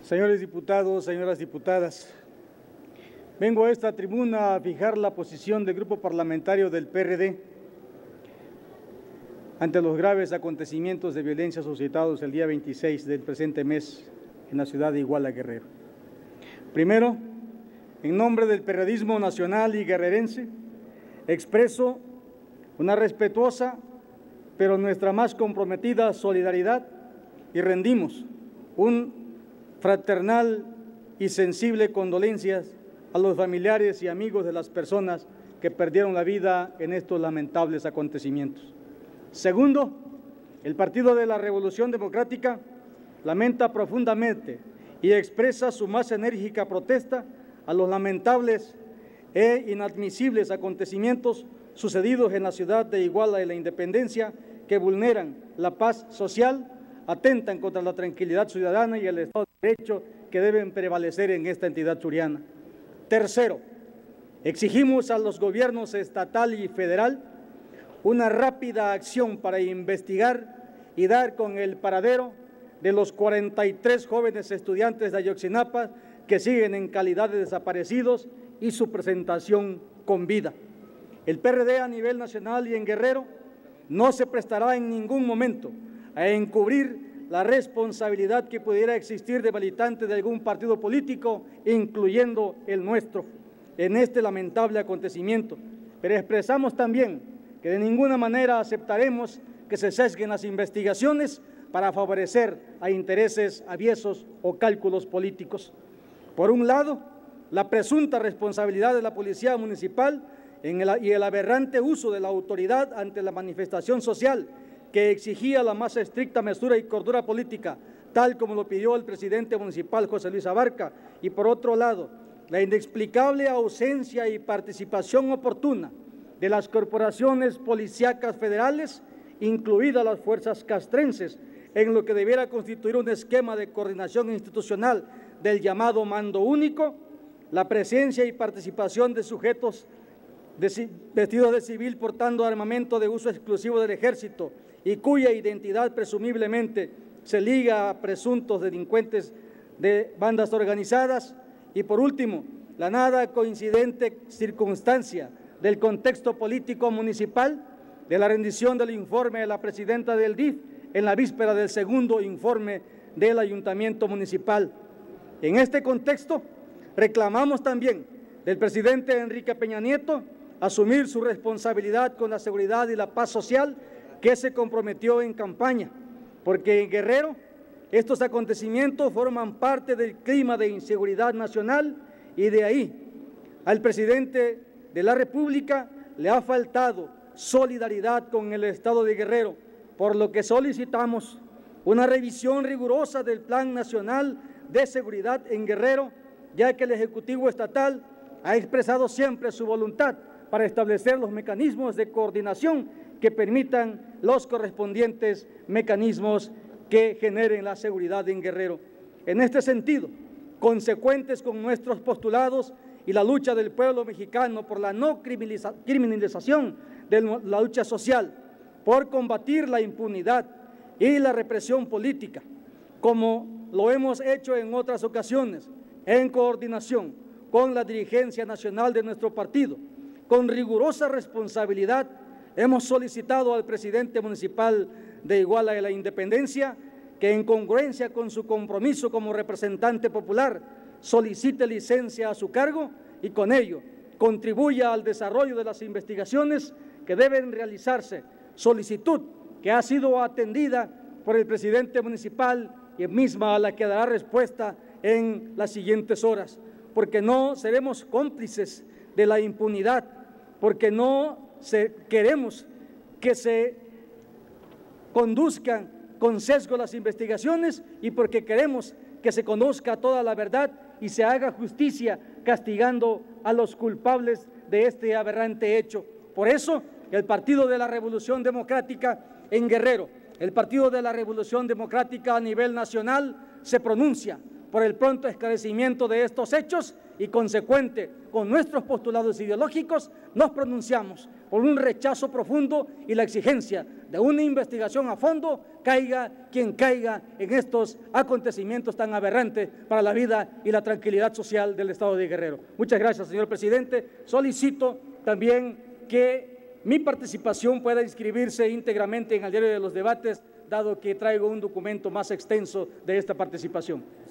Señores diputados, señoras diputadas, vengo a esta tribuna a fijar la posición del Grupo Parlamentario del PRD ante los graves acontecimientos de violencia suscitados el día 26 del presente mes en la ciudad de Iguala, Guerrero. Primero, en nombre del periodismo nacional y guerrerense, expreso una respetuosa, pero nuestra más comprometida solidaridad y rendimos un fraternal y sensible condolencias a los familiares y amigos de las personas que perdieron la vida en estos lamentables acontecimientos. Segundo, el Partido de la Revolución Democrática lamenta profundamente y expresa su más enérgica protesta a los lamentables e inadmisibles acontecimientos sucedidos en la ciudad de Iguala y la Independencia que vulneran la paz social, atentan contra la tranquilidad ciudadana y el Estado de Derecho que deben prevalecer en esta entidad suriana. Tercero, exigimos a los gobiernos estatal y federal una rápida acción para investigar y dar con el paradero de los 43 jóvenes estudiantes de Ayotzinapa que siguen en calidad de desaparecidos y su presentación con vida. El PRD a nivel nacional y en Guerrero no se prestará en ningún momento a encubrir la responsabilidad que pudiera existir de militantes de algún partido político, incluyendo el nuestro, en este lamentable acontecimiento. Pero expresamos también que de ninguna manera aceptaremos que se sesguen las investigaciones para favorecer a intereses aviesos o cálculos políticos. Por un lado, la presunta responsabilidad de la Policía Municipal y el aberrante uso de la autoridad ante la manifestación social que exigía la más estricta mesura y cordura política, tal como lo pidió el presidente municipal José Luis Abarca, y por otro lado, la inexplicable ausencia y participación oportuna de las corporaciones policíacas federales, incluidas las fuerzas castrenses, en lo que debiera constituir un esquema de coordinación institucional del llamado mando único, la presencia y participación de sujetos vestidos de civil portando armamento de uso exclusivo del ejército y cuya identidad presumiblemente se liga a presuntos delincuentes de bandas organizadas, y por último, la nada coincidente circunstancia del contexto político municipal de la rendición del informe de la presidenta del DIF en la víspera del segundo informe del Ayuntamiento Municipal. En este contexto, reclamamos también del presidente Enrique Peña Nieto asumir su responsabilidad con la seguridad y la paz social que se comprometió en campaña, porque en Guerrero estos acontecimientos forman parte del clima de inseguridad nacional y de ahí al presidente de la República le ha faltado solidaridad con el Estado de Guerrero, por lo que solicitamos una revisión rigurosa del Plan Nacional de Seguridad en Guerrero, ya que el Ejecutivo Estatal ha expresado siempre su voluntad para establecer los mecanismos de coordinación que permitan los correspondientes mecanismos que generen la seguridad en Guerrero. En este sentido, consecuentes con nuestros postulados y la lucha del pueblo mexicano por la no criminalización de la lucha social, por combatir la impunidad y la represión política, como lo hemos hecho en otras ocasiones, en coordinación con la dirigencia nacional de nuestro partido, con rigurosa responsabilidad, hemos solicitado al presidente municipal de Iguala de la Independencia que, en congruencia con su compromiso como representante popular, solicite licencia a su cargo y con ello contribuya al desarrollo de las investigaciones que deben realizarse, solicitud que ha sido atendida por el presidente municipal y misma a la que dará respuesta en las siguientes horas, porque no seremos cómplices de la impunidad, porque no queremos que se conduzcan con sesgo las investigaciones y porque queremos que se conozca toda la verdad y se haga justicia castigando a los culpables de este aberrante hecho. Por eso, el Partido de la Revolución Democrática en Guerrero, el Partido de la Revolución Democrática a nivel nacional se pronuncia por el pronto esclarecimiento de estos hechos y, consecuente con nuestros postulados ideológicos, nos pronunciamos por un rechazo profundo y la exigencia de una investigación a fondo, caiga quien caiga en estos acontecimientos tan aberrantes para la vida y la tranquilidad social del Estado de Guerrero. Muchas gracias, señor presidente. Solicito también que mi participación pueda inscribirse íntegramente en el diario de los debates, dado que traigo un documento más extenso de esta participación.